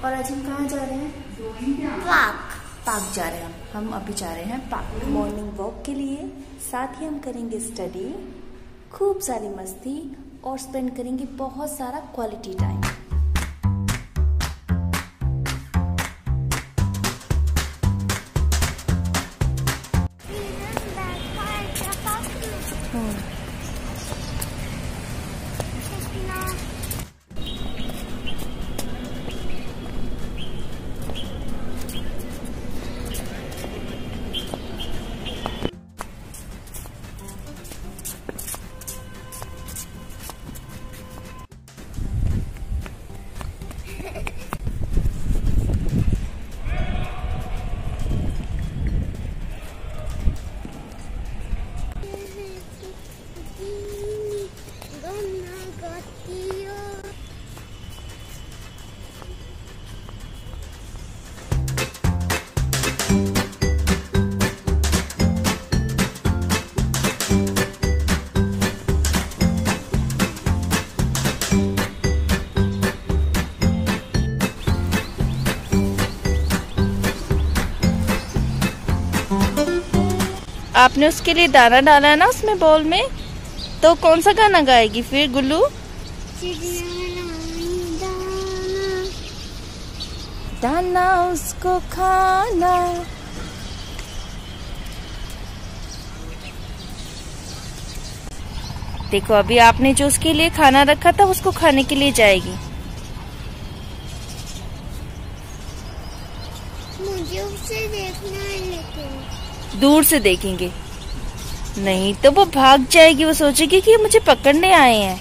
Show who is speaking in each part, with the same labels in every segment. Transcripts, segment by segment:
Speaker 1: और आज हम कहाँ जा रहे हैं? पार्क जा रहे हैं हम अभी जा रहे हैं पार्क मॉर्निंग वॉक के लिए। साथ ही हम करेंगे स्टडी, खूब सारी मस्ती और स्पेंड करेंगे बहुत सारा क्वालिटी टाइम। आपने उसके लिए दाना डाला है ना उसमें बॉल में, तो कौन सा गाना गाएगी फिर गुल्लू? दाना उसको खाना। देखो अभी आपने जो उसके लिए खाना रखा था उसको खाने के लिए जाएगी।
Speaker 2: मुझे उसे देखना है लेकिन
Speaker 1: दूर से देखेंगे नहीं तो वो भाग जाएगी, वो सोचेगी कि मुझे पकड़ने आए हैं।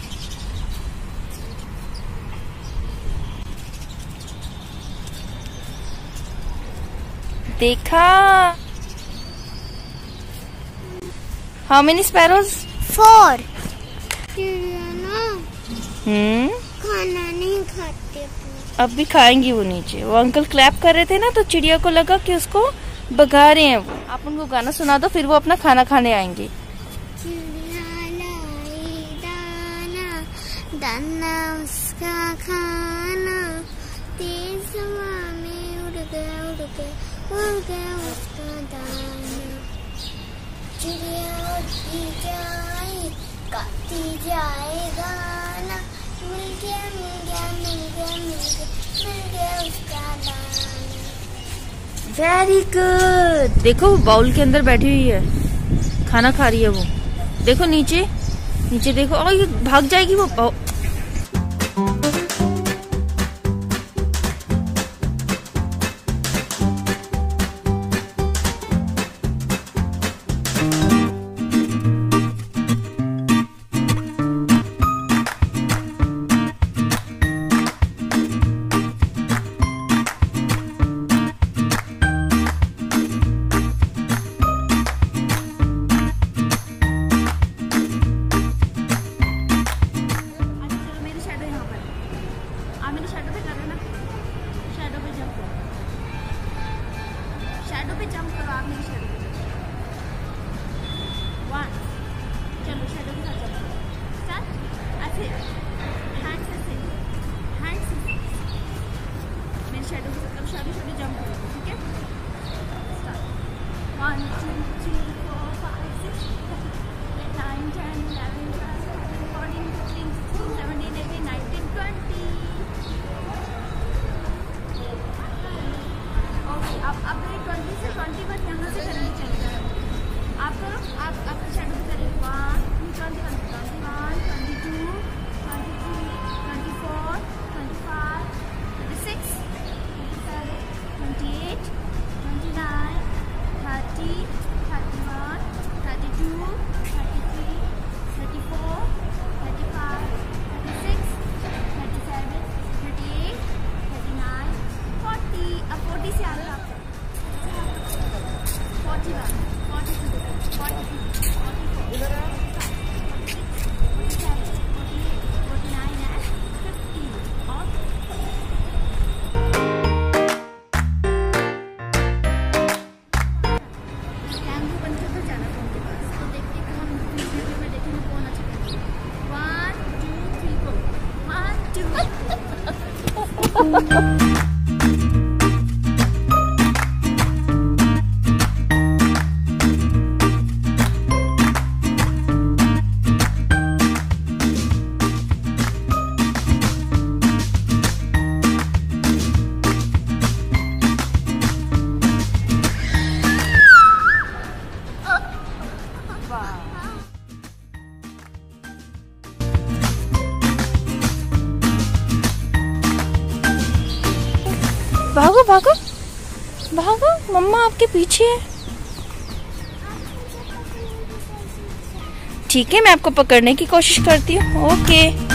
Speaker 1: देखा? How many sparrows?
Speaker 2: 4।
Speaker 1: खाना
Speaker 2: नहीं खाते।
Speaker 1: अब भी खाएंगी वो नीचे। वो अंकल क्लैप कर रहे थे ना तो चिड़िया को लगा कि उसको भगा रहे हैं वो। आप उनको गाना सुना दो फिर वो अपना खाना खाने आएंगे।
Speaker 2: चिड़िया लाई दाना, दाना उसका खाना, तेज हवा में उड़ गया उसका दाना। चिड़िया उड़ती जाए गाती जाए गाना, मिल गया उसका दाना।
Speaker 1: Very good. देखो वो बाउल के अंदर बैठी हुई है, खाना खा रही है वो। देखो नीचे नीचे देखो, और ये भाग जाएगी वो। शैडो पे जंप करो आप। मेरी शैडो पे वन, चलो शैडो के साथ जंप करो। स्टार्ट। ऐसे हैंड्स ऐसे मेरी शैडो के साथ शैडो जंप करो, ठीक है? स्टार्ट। 1 2 3 4 5 6 7 8 9 10 11 12 13 14 15 16 17 18 19 20। अब 20 से 21 यहाँ से करनी चाहिए। आप करो, आप आपका शैडो भी करिए। 1 21 21 22 23 24 25 26 27 28 29 30 31 32 33 34 35 36 37 38 39 40। अब 40 से आगे आप 41 42 43 44 1 2 3 4 1 2 आपके पीछे है। ठीक है, मैं आपको पकड़ने की कोशिश करती हूँ। ओके।